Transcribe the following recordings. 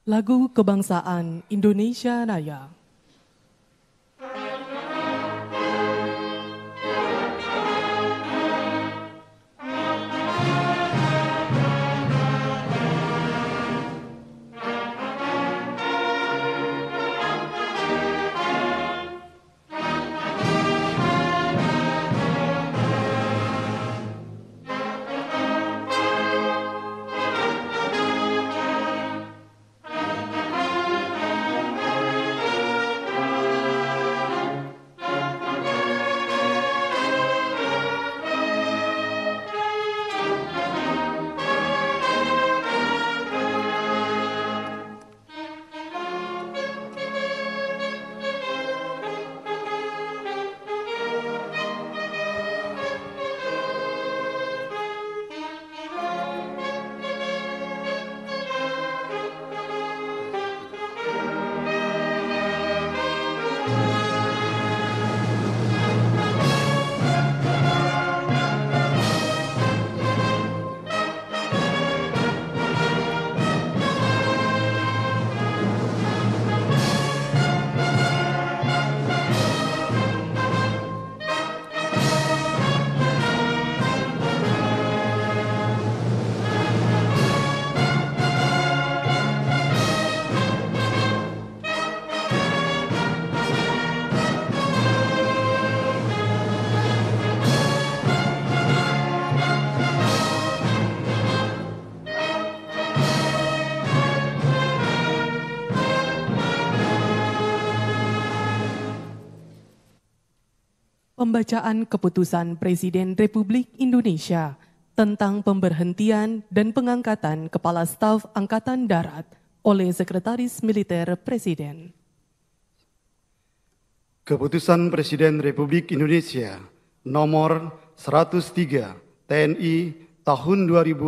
Lagu Kebangsaan Indonesia Raya. Pembacaan Keputusan Presiden Republik Indonesia tentang pemberhentian dan pengangkatan Kepala Staf Angkatan Darat oleh Sekretaris Militer Presiden. Keputusan Presiden Republik Indonesia nomor 103 TNI tahun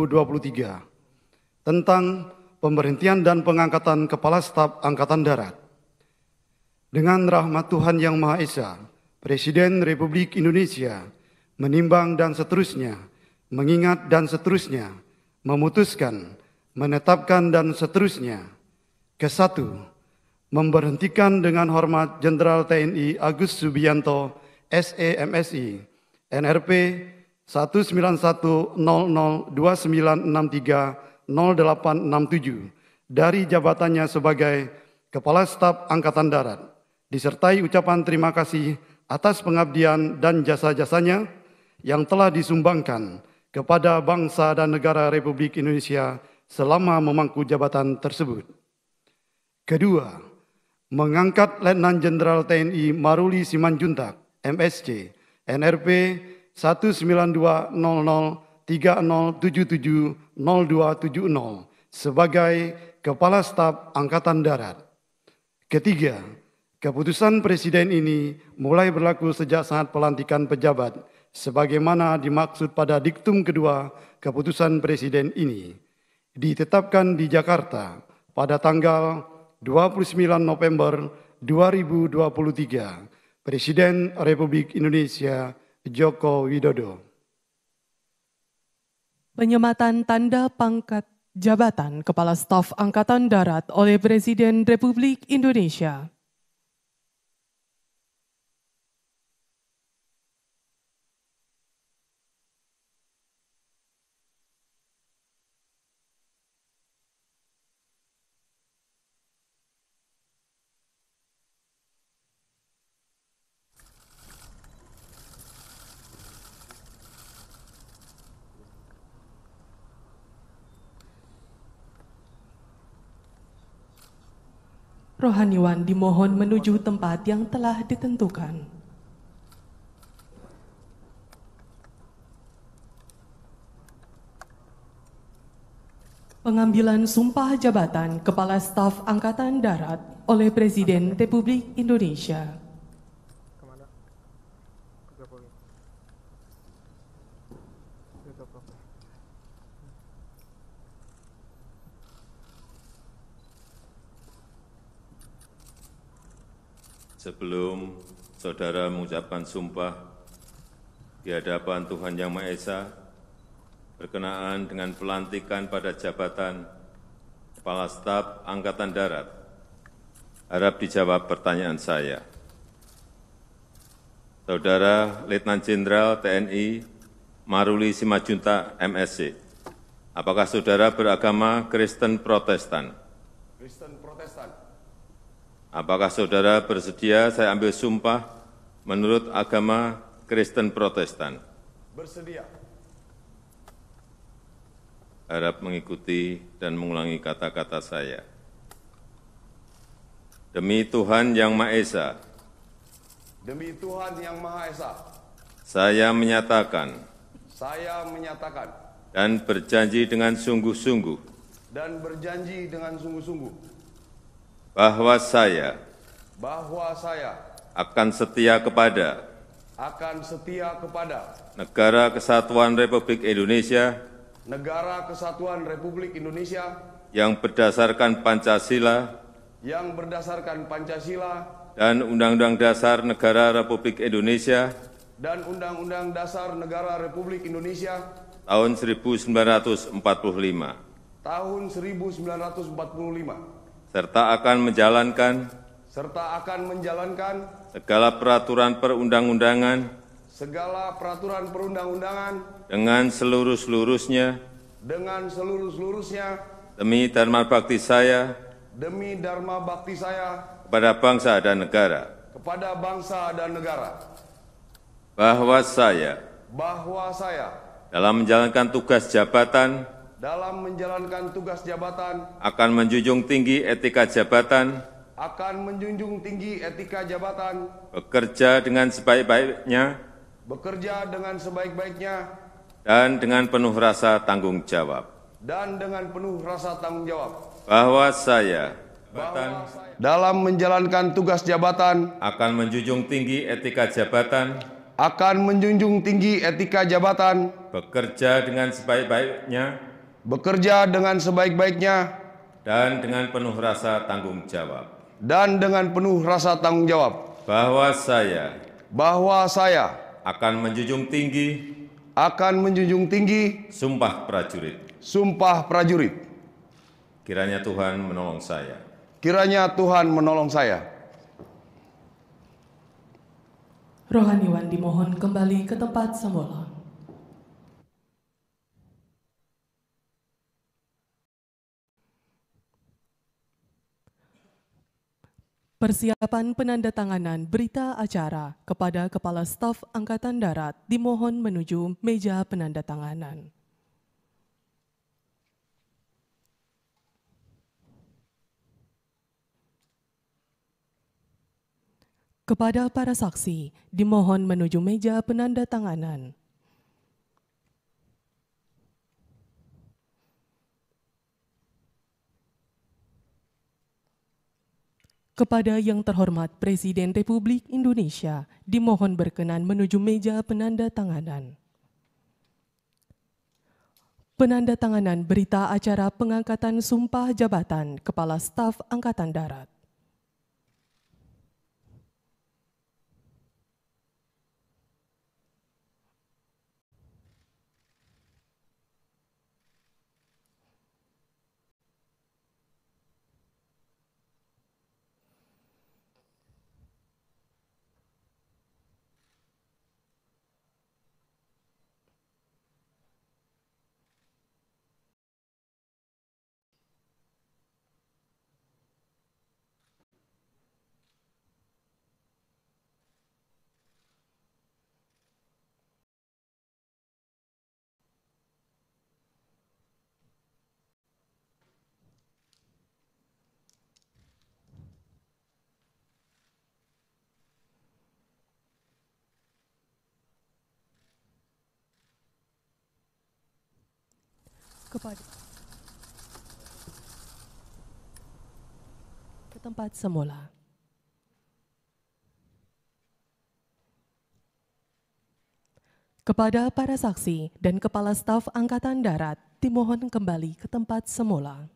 2023 tentang pemberhentian dan pengangkatan Kepala Staf Angkatan Darat. Dengan rahmat Tuhan Yang Maha Esa, Presiden Republik Indonesia menimbang dan seterusnya, mengingat dan seterusnya, memutuskan, menetapkan dan seterusnya. Kesatu, memberhentikan dengan hormat Jenderal TNI Agus Subianto, SE MSI, NRP 1910029630867 dari jabatannya sebagai Kepala Staf Angkatan Darat, disertai ucapan terima kasih atas pengabdian dan jasa-jasanya yang telah disumbangkan kepada bangsa dan negara Republik Indonesia selama memangku jabatan tersebut. Kedua, mengangkat Letnan Jenderal TNI Maruli Simanjuntak, MSc, NRP 1920030770270 sebagai Kepala Staf Angkatan Darat. Ketiga, keputusan Presiden ini mulai berlaku sejak saat pelantikan pejabat, sebagaimana dimaksud pada diktum kedua keputusan Presiden ini. Ditetapkan di Jakarta pada tanggal 29 November 2023, Presiden Republik Indonesia Joko Widodo. Penyematan tanda pangkat jabatan Kepala Staf Angkatan Darat oleh Presiden Republik Indonesia. Rohaniwan dimohon menuju tempat yang telah ditentukan. Pengambilan sumpah jabatan Kepala Staf Angkatan Darat oleh Presiden Republik Indonesia. Sebelum saudara mengucapkan sumpah di hadapan Tuhan Yang Maha Esa, berkenaan dengan pelantikan pada jabatan Kepala Staf Angkatan Darat, harap dijawab pertanyaan saya. Saudara Letnan Jenderal TNI Maruli Simajuntak, MSc, apakah saudara beragama Kristen Protestan? Kristen Protestan. Apakah saudara bersedia saya ambil sumpah menurut agama Kristen Protestan? Bersedia. Harap mengikuti dan mengulangi kata-kata saya. Demi Tuhan Yang Maha Esa, Demi Tuhan Yang Maha Esa, saya menyatakan dan berjanji dengan sungguh-sungguh dengan sungguh-sungguh bahwa saya akan setia kepada Negara Kesatuan Republik Indonesia Negara Kesatuan Republik Indonesia yang berdasarkan Pancasila dan Undang-Undang Dasar Negara Republik Indonesia dan Undang-Undang Dasar Negara Republik Indonesia tahun 1945, tahun 1945, serta akan menjalankan segala peraturan perundang-undangan dengan seluruh-seluruhnya demi dharma bakti saya kepada bangsa dan negara, bahwa saya dalam menjalankan tugas jabatan akan menjunjung tinggi etika jabatan, bekerja dengan sebaik-baiknya, dan dengan penuh rasa tanggung jawab. Bahwa saya dalam menjalankan tugas jabatan akan menjunjung tinggi etika jabatan, bekerja dengan sebaik-baiknya, dan dengan penuh rasa tanggung jawab. Bahwa saya akan menjunjung tinggi sumpah prajurit. Kiranya Tuhan menolong saya. Rohaniwan dimohon kembali ke tempat semula. Persiapan penandatanganan berita acara kepada Kepala Staf Angkatan Darat dimohon menuju meja penandatanganan. Kepada para saksi dimohon menuju meja penandatanganan. Kepada yang terhormat Presiden Republik Indonesia, dimohon berkenan menuju meja penandatanganan. Penandatanganan berita acara pengangkatan sumpah jabatan Kepala Staf Angkatan Darat. Ke tempat semula. Kepada para saksi dan Kepala Staf Angkatan Darat dimohon kembali ke tempat semula.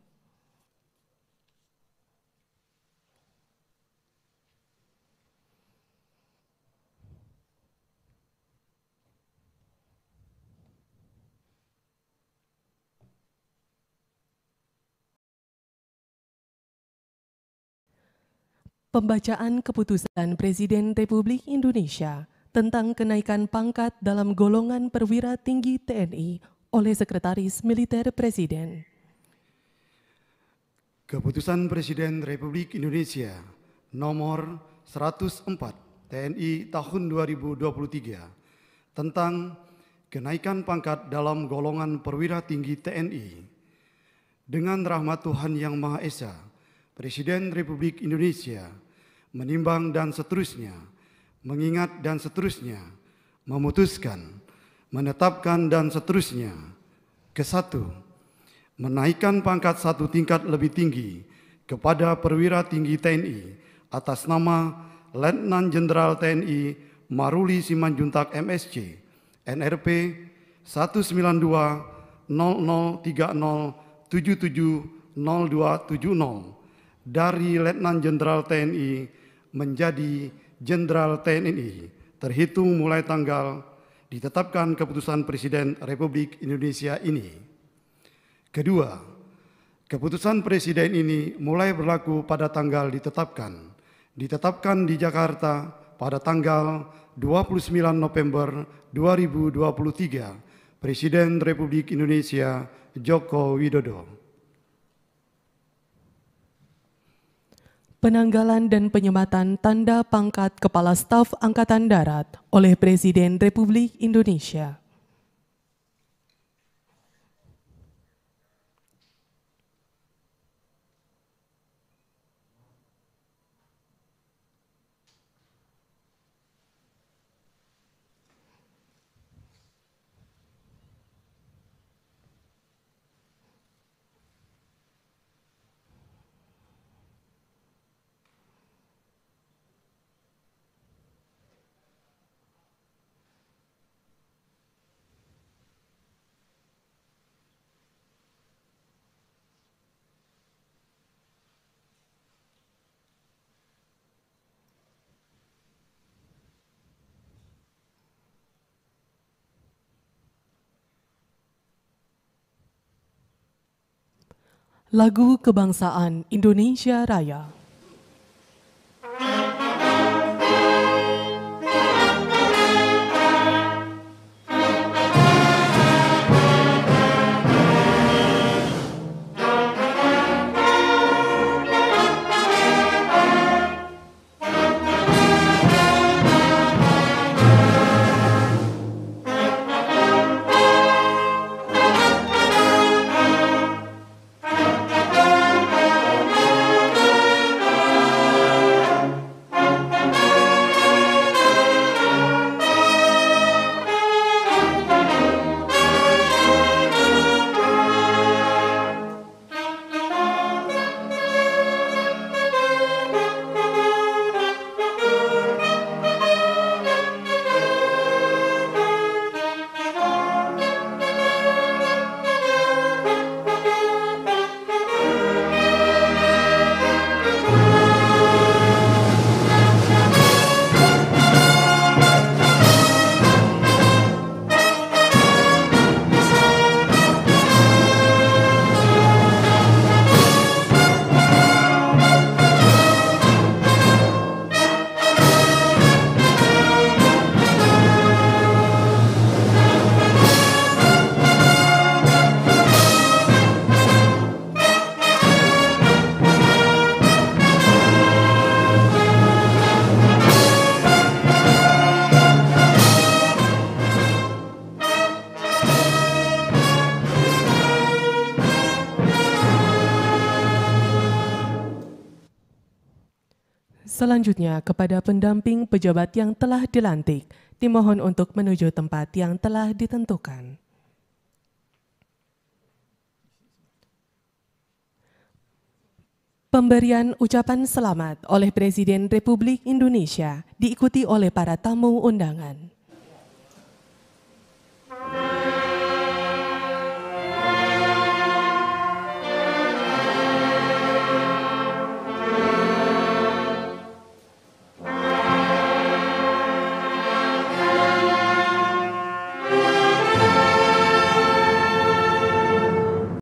Pembacaan Keputusan Presiden Republik Indonesia tentang kenaikan pangkat dalam golongan perwira tinggi TNI oleh Sekretaris Militer Presiden. Keputusan Presiden Republik Indonesia nomor 104 TNI tahun 2023 tentang kenaikan pangkat dalam golongan perwira tinggi TNI. Dengan rahmat Tuhan Yang Maha Esa, Presiden Republik Indonesia menimbang dan seterusnya, mengingat dan seterusnya, memutuskan, menetapkan dan seterusnya. Ke-1, menaikkan pangkat 1 tingkat lebih tinggi kepada perwira tinggi TNI atas nama Letnan Jenderal TNI Maruli Simanjuntak MSc, NRP 1920030770270 dari Letnan Jenderal TNI menjadi Jenderal TNI terhitung mulai tanggal ditetapkan keputusan Presiden Republik Indonesia ini. Kedua, keputusan Presiden ini mulai berlaku pada tanggal ditetapkan di Jakarta pada tanggal 29 November 2023, Presiden Republik Indonesia Joko Widodo. Penanggalan dan penyematan tanda pangkat Kepala Staf Angkatan Darat oleh Presiden Republik Indonesia. Lagu Kebangsaan Indonesia Raya. Selanjutnya, kepada pendamping pejabat yang telah dilantik, dimohon untuk menuju tempat yang telah ditentukan. Pemberian ucapan selamat oleh Presiden Republik Indonesia diikuti oleh para tamu undangan.